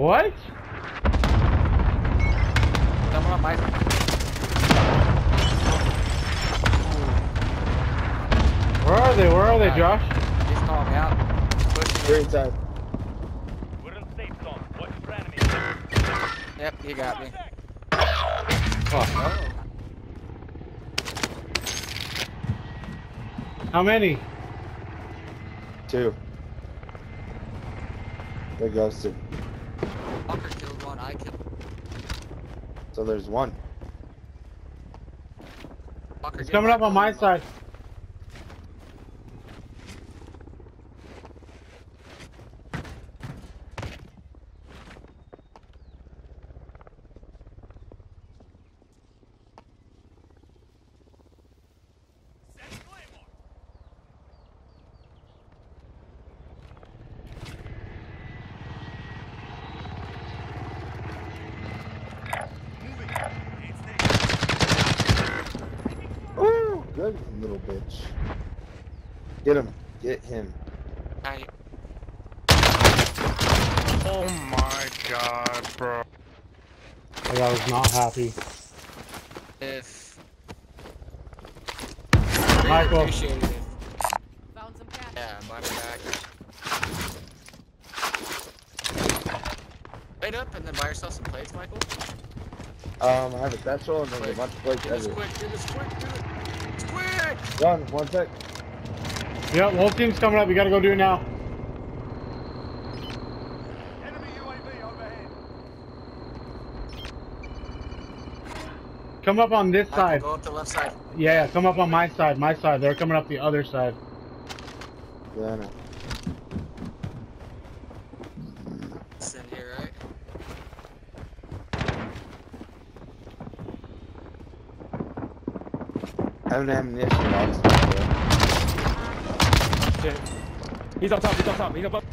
What? Someone on my side. Where are they? Where are they, Josh? He's calling me out. Pushing We're me. inside. We're in safe zone. Watch for enemy. Yep, he got me. Fuck. Oh. How many? 2. There goes 2. Walker killed one, I killed So there's 1. Walker. It's get coming back up on my side. Ooh, good little bitch. Get him. Get him. I, Oh my god, bro. Like, I was not happy. if... Michael. Really appreciate it if... Found some cash. Yeah, buy me back. Wait up and then buy yourself some plates, Michael. I have a satchel and there's a bunch of plates Do this everywhere. quick, do this quick, do it. It's quick! Done. 1 sec. Yep, whole team's coming up. You gotta go do it now. Enemy UAV overhead. Come up on this Michael, side. go up the left side. Yeah, come up on my side. My side. They're coming up the other side. Yeah, I know. It's in here, right? I have an ammunition box. Shit. He's up top, he's up top, he's up top.